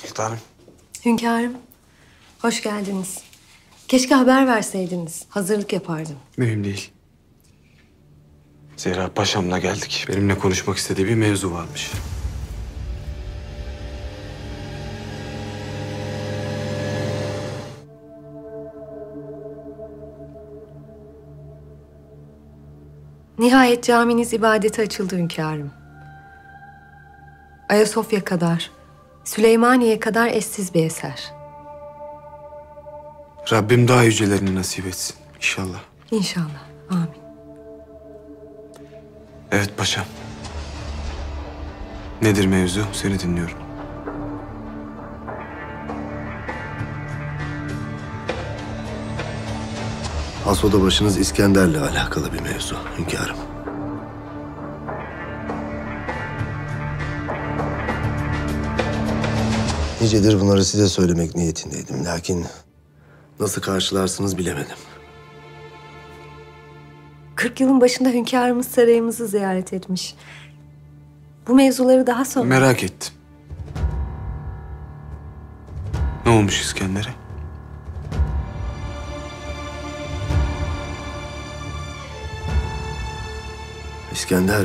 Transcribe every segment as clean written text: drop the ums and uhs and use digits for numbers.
Sultanım. Hünkârım, hoş geldiniz. Keşke haber verseydiniz. Hazırlık yapardım. Mühim değil. Zehra Paşam'la geldik. Benimle konuşmak istediği bir mevzu varmış. Nihayet caminiz ibadete açıldı hünkârım. Ayasofya kadar, Süleymaniye kadar eşsiz bir eser. Rabbim daha yücelerini nasip etsin inşallah. İnşallah, amin. Evet paşam. Nedir mevzu? Seni dinliyorum. Hasoda başınız İskender'le alakalı bir mevzu hünkârım. Nicedir bunları size söylemek niyetindeydim. Lakin nasıl karşılarsınız bilemedim. 40 yılın başında hünkârımız sarayımızı ziyaret etmiş. Bu mevzuları daha sonra... Merak ettim. Ne olmuş İskender'e? İskender...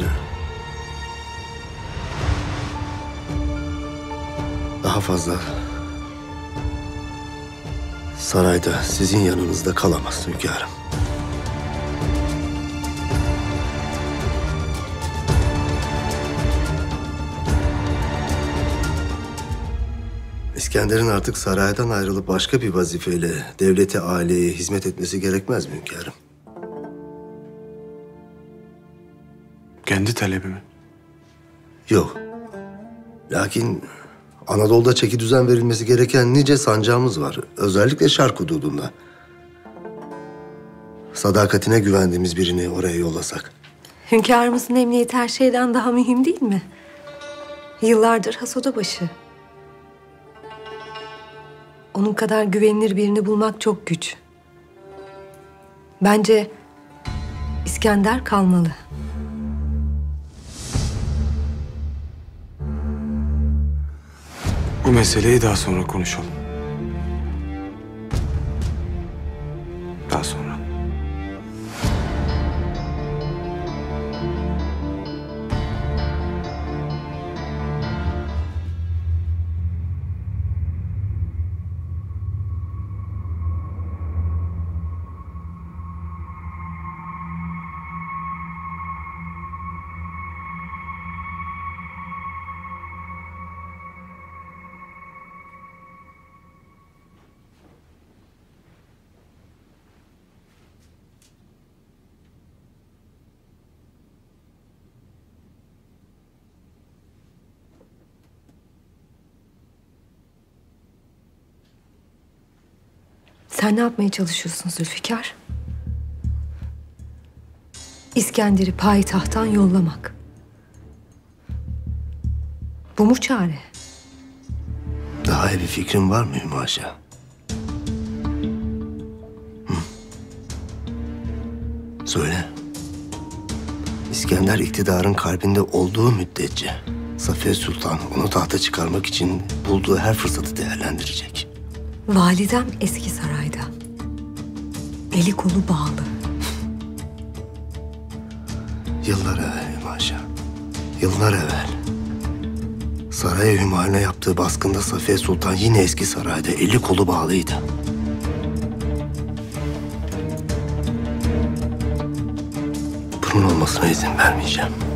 daha fazla... sarayda, sizin yanınızda kalamaz hünkârım. İskender'in artık saraydan ayrılıp başka bir vazifeyle devlete, aileye hizmet etmesi gerekmez mi hünkârım? Kendi talebi mi? Yok. Lakin Anadolu'da çeki düzen verilmesi gereken nice sancağımız var. Özellikle Şark hududunda. Sadakatine güvendiğimiz birini oraya yollasak. Hünkârımızın emniyeti her şeyden daha mühim değil mi? Yıllardır Hasoda başı. Onun kadar güvenilir birini bulmak çok güç. Bence İskender kalmalı. Bu meseleyi daha sonra konuşalım. Daha sonra. Sen ne yapmaya çalışıyorsun Zülfikar? İskender'i payitahttan yollamak. Bu mu çare? Daha iyi bir fikrin var mı Hümaşa? Söyle. İskender iktidarın kalbinde olduğu müddetçe Safiye Sultan onu tahta çıkarmak için bulduğu her fırsatı değerlendirecek. Validem eski sarayda. Eli kolu bağlı. Yıllar evvel Hümaşa. Yıllar evvel. Saraya Hümayun'a yaptığı baskında Safiye Sultan yine eski sarayda eli kolu bağlıydı. Bunun olmasına izin vermeyeceğim.